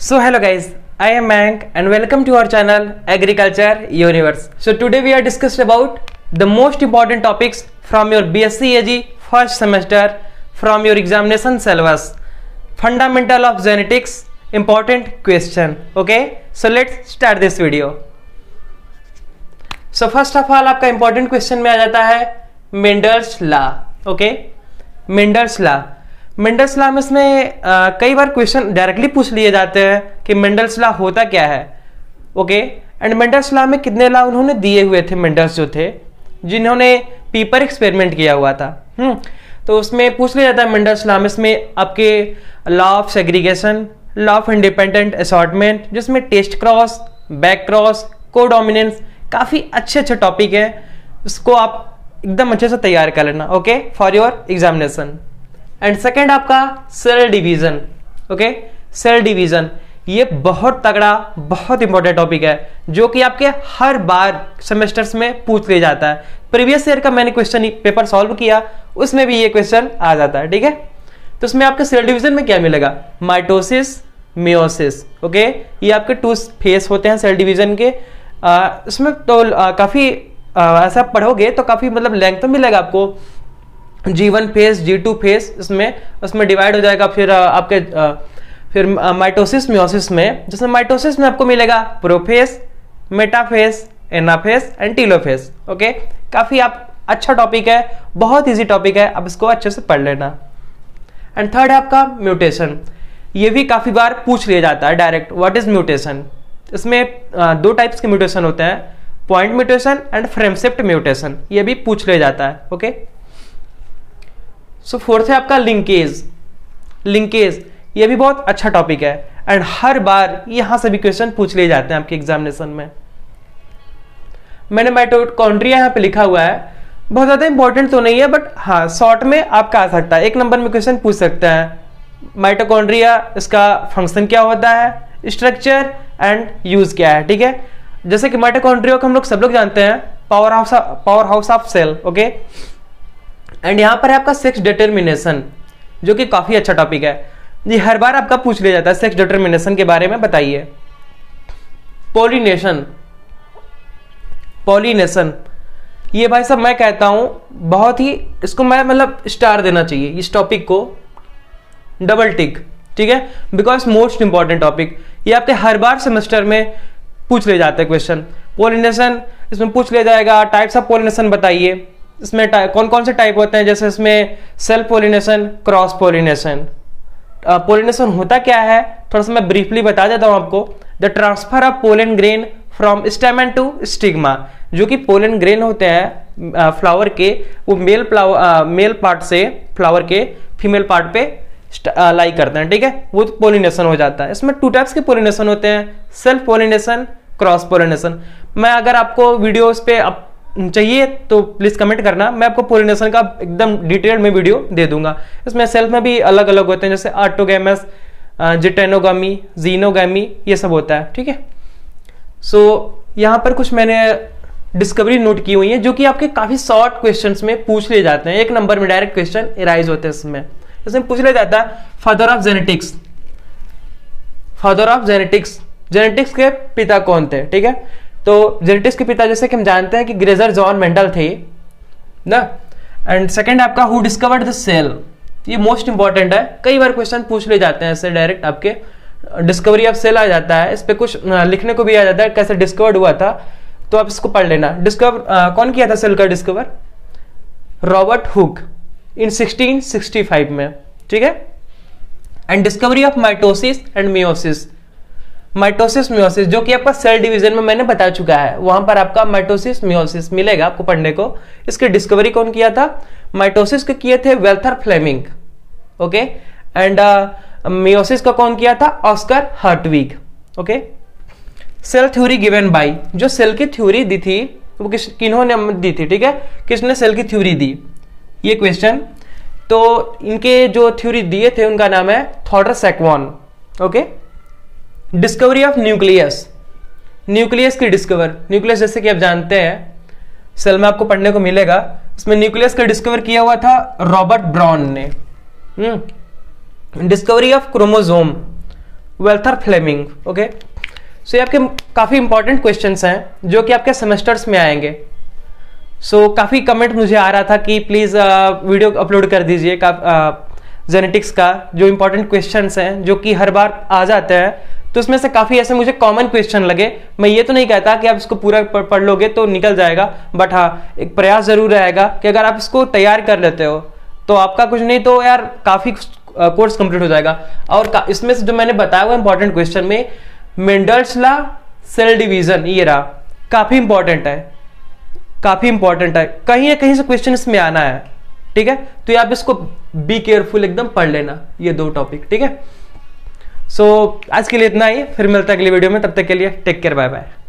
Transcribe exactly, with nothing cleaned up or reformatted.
So hello guys, I am Mayank and welcome to our channel Agriculture Universe. So today we are discussed about the most important topics from your B S c A G first semester from your examination syllabus. Fundamental of genetics, important question. Okay, so let's start this video. So first of all आपका important question में आ जाता है Mendel's law. Okay, Mendel's law. Mendel's law में इसमें आ, कई बार question directly पूछ लिए जाते हैं कि मेंडल्स लॉ होता क्या है. ओके, एंड मेंडल्स लॉ में कितने लॉ उन्होंने दिए हुए थे मेंडल्स जो थे, जिन्होंने पीपर एक्सपेरिमेंट किया हुआ था. हम्म तो उसमें पूछ लिया जाता है मेंडल्स लॉ में इसमें आपके law of segregation, law of independent assortment, जिसमें test cross, back cross, codominance, काफी अच्छे अच्छे टॉपिक है. उसको आप एकदम अच्छे से तैयार कर लेना. Okay, for your examination. And second आपका cell division. Okay, cell division ये बहुत तगड़ा, बहुत इंपॉर्टेंट टॉपिक है जो कि आपके हर बार सेमेस्टर्स में पूछ लिया जाता है. प्रीवियस ईयर का मैंने क्वेश्चन पेपर सॉल्व किया, उसमें भी ये क्वेश्चन आ जाता है. ठीक है, तो उसमें आपके सेल डिवीजन में क्या मिलेगा? Mitosis, meiosis. ओके, ये आपके टू फेस होते हैं सेल डिवीजन के. आ, इसमें तो आ, काफी आ, ऐसा पढ़ोगे तो काफी मतलब लेंथ तो मिलेगा आपको. G one phase, G two phase, इसमें उसमें डिवाइड हो जाएगा. फिर आ, आपके आ, फिर माइटोसिस मियोसिस में, जिसमें माइटोसिस में आपको मिलेगा prophase, metaphase, anaphase and telophase. Okay, काफी आप अच्छा टॉपिक है, बहुत इजी टॉपिक है, आप इसको अच्छे से पढ़ लेना. एंड थर्ड है आपका म्यूटेशन. ये भी काफी बार पूछ लिया जाता है डायरेक्ट, व्हाट इज म्यूटेशन. इसमें आ, दो टाइप्स के म्यूटेशन होते हैं, point mutation and frame shift mutation. ये भी पूछ लिया जाता है. ओके, सो फोर्थ है आपका लिंकेज. लिंकेज ये भी बहुत अच्छा टॉपिक है एंड हर बार यहां से भी क्वेश्चन पूछ लिए जाते हैं आपके एग्जामिनेशन में. मैंने माइटोकॉन्ड्रिया यहां पे लिखा हुआ है, बहुत ज्यादा इंपॉर्टेंट तो नहीं है बट हाँ शॉर्ट में आपका आ सकता है. एक नंबर में क्वेश्चन पूछ सकता है माइटोकॉन्ड्रिया, इसका फंक्शन क्या होता है, स्ट्रक्चर एंड यूज क्या है. ठीक है, जैसे कि माइटोकॉन्ड्रिया को हम लोग सब लोग जानते हैं power house power house of cell. Okay, and यहाँ पर है आपका सेक्स डिटर्मिनेशन, जो कि काफी अच्छा टॉपिक है. ये हर बार आपका पूछ लिया जाता है सेक्स डिटर्मिनेशन के बारे में बताइए. पोलिनेशन, पोलिनेशन ये भाई साहब मैं कहता हूं बहुत ही, इसको मैं मतलब स्टार देना चाहिए इस टॉपिक को, डबल टिक. ठीक है, बिकॉज मोस्ट इंपॉर्टेंट टॉपिक. ये आपके हर बार सेमेस्टर में पूछ ले जाते हैं क्वेश्चन. पोलिनेशन इसमें पूछ लिया जाएगा, टाइप्स ऑफ पोलिनेशन बताइए, इसमें कौन कौन से टाइप होते हैं, जैसे इसमें self pollination, cross pollination. Pollination होता क्या है थोड़ा सा मैं ब्रीफली बता देता हूं आपको. The transfer of pollen grain from stamen to stigma. जो कि पोलन ग्रेन होते हैं फ्लावर के, वो मेल फ्लावर मेल पार्ट से फ्लावर के फीमेल पार्ट पे लाई करते हैं. ठीक है, वो पोलिनेशन हो जाता है. इसमें टू टाइप्स के पोलिनेशन होते हैं, सेल्फ पोलिनेशन, क्रॉस पोलिनेशन. मैं अगर आपको वीडियोस पे आप चाहिए तो प्लीज कमेंट करना, मैं आपको पोलिनेशन का एकदम डिटेल में वीडियो दे दूंगा. इसमें सेल्फ में भी अलग अलग होते हैं, जैसे ऑटोगैमस, जिटेनोगामी, जीनोगामी, ये सब होता है. ठीक है, सो so, यहाँ पर कुछ मैंने डिस्कवरी नोट की हुई है जो कि आपके काफी शॉर्ट क्वेश्चंस में पूछ लिए जाते हैं. एक नंबर में डायरेक्ट क्वेश्चन एराइज होते हैं इसमें. इसमें पूछ लिया जाता है father of genetics. Father of genetics, genetics के पिता कौन थे. ठीक है, तो जेनेटिक्स के पिता जैसे कि हम जानते हैं कि ग्रेजर जॉन मेंडल थे ना. एंड सेकंड आपका हु डिस्कवर्ड द सेल. ये मोस्ट इंपॉर्टेंट है, कई बार क्वेश्चन पूछ ले जाते हैं ऐसे डायरेक्ट. आपके डिस्कवरी ऑफ सेल आ जाता है, इस पे कुछ लिखने को भी आ जाता है कैसे डिस्कवर्ड हुआ था, तो आप इसको पढ़ लेना. डिस्कवर कौन किया था सेल का discover? Robert Hooke in sixteen sixty five में. ठीक है, and discovery of mitosis and meiosis. Mitosis meiosis जो कि आपका सेल डिवीजन में मैंने बता चुका है, वहां पर आपका माइटोसिस मियोसिस मिलेगा आपको पढ़ने को. इसकी डिस्कवरी कौन किया था? माइटोसिस के किए थे Walther Flemming. Okay, and meiosis का कौन किया था? Oscar Hertwig. Okay, cell theory given by, जो सेल की थ्योरी दी थी वो किस किन्होंने दी थी. ठीक है, किसने सेल की थ्योरी दी, ये क्वेश्चन. तो इनके जो थ्योरी दिए थे उनका नाम है Theodor Schwann. Okay, discovery of nucleus. Nucleus की डिस्कवर, न्यूक्लियस जैसे कि आप जानते हैं सेल में आपको पढ़ने को मिलेगा, इसमें न्यूक्लियस का डिस्कवर किया हुआ था रॉबर्ट ब्राउन ने. Hmm discovery of chromosome. Walther Flemming. Okay, so ये आपके काफ़ी इंपॉर्टेंट क्वेश्चंस हैं जो कि आपके सेमेस्टर्स में आएंगे। सो so, काफ़ी कमेंट मुझे आ रहा था कि प्लीज़ वीडियो अपलोड कर दीजिए का जेनेटिक्स का जो इंपॉर्टेंट क्वेश्चंस हैं जो कि हर बार आ जाते हैं, तो उसमें से काफ़ी ऐसे मुझे कॉमन क्वेश्चन लगे। मैं ये तो नहीं कहता कि आप इसको पूरा पढ़ लोगे तो निकल जाएगा, बट हाँ एक प्रयास जरूर रहेगा कि अगर आप इसको तैयार कर लेते हो तो आपका कुछ नहीं तो यार काफ़ी कोर्स कंप्लीट हो जाएगा। और इसमें से जो मैंने बताया हुआ इंपॉर्टेंट क्वेश्चन में मेंडल्स लॉ, सेल डिवीजन, ये रहा काफ़ी इंपॉर्टेंट है, काफ़ी इंपॉर्टेंट है, कहीं ना कहीं से क्वेश्चन इसमें आना है। ठीक है, तो ये आप इसको बी केयरफुल एकदम पढ़ लेना, ये दो टॉपिक। ठीक है, सो so, आज के लिए इतना ही, फिर मिलता है अगली वीडियो में, तब तक के लिए टेक केयर, बाय बाय।